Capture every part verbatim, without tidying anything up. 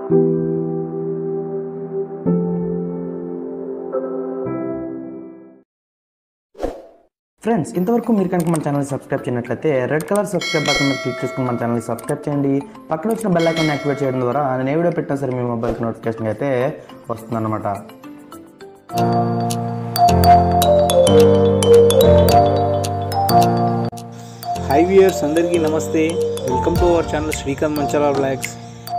Friends, ఇంతవరకు మీరు కనుక మన ఛానల్ సబ్స్క్రైబ్ చేయనట్లయితే రెడ్ కలర్ సబ్స్క్రైబ్ బటన్ మీద క్లిక్ చేసుకుని మన ఛానల్ సబ్స్క్రైబ్ చేయండి. పక్కన వచ్చిన బెల్ ఐకాన్ యాక్టివేట్ చేయడం ద్వారా నేను ఏ వీడియో పెట్టినా సరే మీ మొబైల్కి నోటిఫికేషన్ అయితే వస్తుందన్నమాట. హాయ్ వ్యూయర్స్, అందరికీ నమస్తే. Welcome to our channel Srikanth Manchala blogs.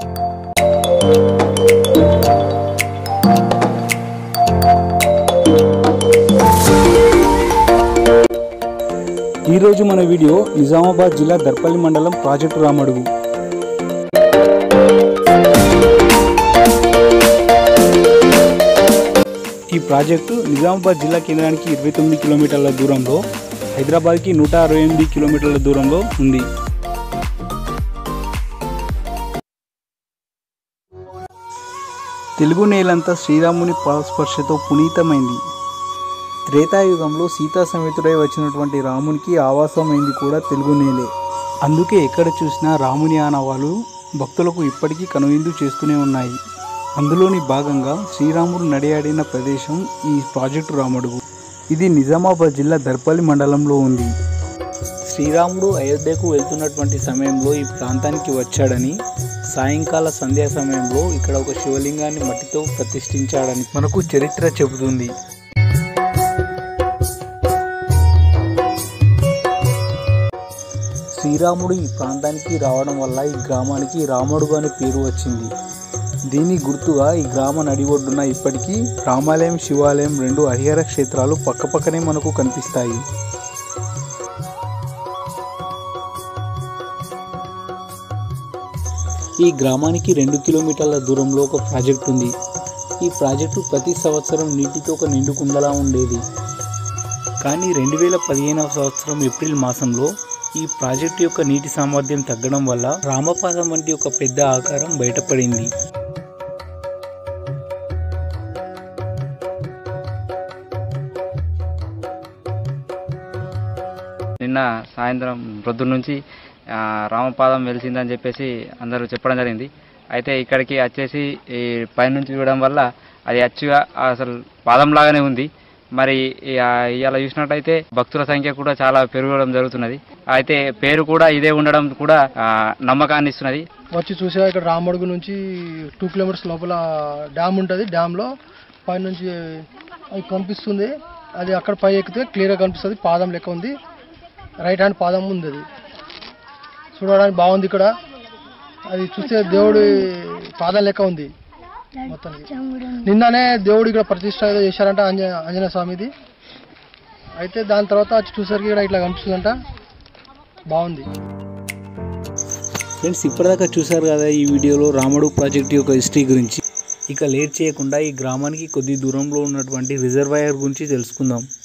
ఈరోజు మన వీడియో నిజామాబాద్ జిల్లా దర్పల్లి మండలం ప్రాజెక్టు రామడుగు. ఈ ప్రాజెక్టు నిజామాబాద్ జిల్లా కేంద్రానికి ఇరవై తొమ్మిది కిలోమీటర్ల దూరంలో, హైదరాబాద్కి నూట అరవై ఎనిమిది కిలోమీటర్ల దూరంలో ఉంది. తెలుగు నేలంతా శ్రీరాముని పాదస్పర్శతో పునీతమైంది. త్రేతాయుగంలో సీతా సమేతుడై వచ్చినటువంటి రామునికి ఆవాసమైంది కూడా తెలుగు నేలే. అందుకే ఎక్కడ చూసినా రాముని ఆనవాళ్ళు భక్తులకు ఇప్పటికీ కనువిందు చేస్తూనే ఉన్నాయి. అందులోని భాగంగా శ్రీరాముడు నడియాడిన ప్రదేశం ఈ ప్రాజెక్టు రామడుగు. ఇది నిజామాబాద్ జిల్లా దర్పల్లి మండలంలో ఉంది. శ్రీరాముడు అయోధ్యకు వెళ్తున్నటువంటి సమయంలో ఈ ప్రాంతానికి వచ్చాడని, సాయంకాల సంధ్యా సమయంలో ఇక్కడ ఒక శివలింగాన్ని మట్టితో ప్రతిష్ఠించాడని మనకు చరిత్ర చెబుతుంది. శ్రీరాముడు ఈ ప్రాంతానికి రావడం వల్ల ఈ గ్రామానికి రామడుగు అనే పేరు వచ్చింది. దీని గుర్తుగా ఈ గ్రామ నడి ఒడ్డున ఇప్పటికీ రామాలయం, శివాలయం రెండు హరిహర క్షేత్రాలు పక్కపక్కనే మనకు కనిపిస్తాయి. ఈ గ్రామానికి రెండు కిలోమీటర్ల దూరంలో ఒక ప్రాజెక్టు ఉంది. ఈ ప్రాజెక్టు ప్రతి సంవత్సరం నీటితో ఒక నిండు కుండలా ఉండేది. కానీ రెండు వేల పదిహేనవ సంవత్సరం ఏప్రిల్ మాసంలో ఈ ప్రాజెక్టు యొక్క నీటి సామర్థ్యం తగ్గడం వల్ల రామపాదం వంటి ఒక పెద్ద ఆకారం బయటపడింది. నిన్న సాయంత్రం ప్రొద్దున నుంచి రామపాదం వెలిసిందని చెప్పేసి అందరూ చెప్పడం జరిగింది. అయితే ఇక్కడికి వచ్చేసి ఈ పైనుంచి చూడడం వల్ల అది అచ్చుగా అసలు పాదం లాగానే ఉంది. మరి ఇలా చూసినట్టయితే భక్తుల సంఖ్య కూడా చాలా పెరగడం జరుగుతున్నది. అయితే పేరు కూడా ఇదే ఉండడం కూడా నమ్మకాన్ని ఇస్తున్నది. వచ్చి చూసా ఇక్కడ రామడుగు నుంచి టూ కిలోమీటర్స్ లోపల డ్యామ్ ఉంటుంది. డ్యామ్లో పై నుంచి అది కనిపిస్తుంది. అది అక్కడ పై ఎక్కితే క్లియర్గా కనిపిస్తుంది. పాదం లెక్క ఉంది, రైట్ హ్యాండ్ పాదం ఉంది. అది చూడడానికి బాగుంది. ఇక్కడ అది చూస్తే దేవుడి పాదం లెక్క ఉంది. మొత్తానికి నిన్ననే దేవుడు ఇక్కడ ప్రతిష్ట ఏదో చేశారంట, ఆంజనేయ ఆంజనేయ స్వామిది. అయితే దాని తర్వాత వచ్చి చూసరికి ఇక్కడ ఇట్లా కనిపిస్తుందంట. బాగుంది. ఫ్రెండ్స్, ఇప్పటిదాకా చూసారు కదా ఈ వీడియోలో రామడుగు ప్రాజెక్టు యొక్క హిస్టరీ గురించి. ఇక లేట్ చేయకుండా ఈ గ్రామానికి కొద్ది దూరంలో ఉన్నటువంటి రిజర్వాయర్ గురించి తెలుసుకుందాం.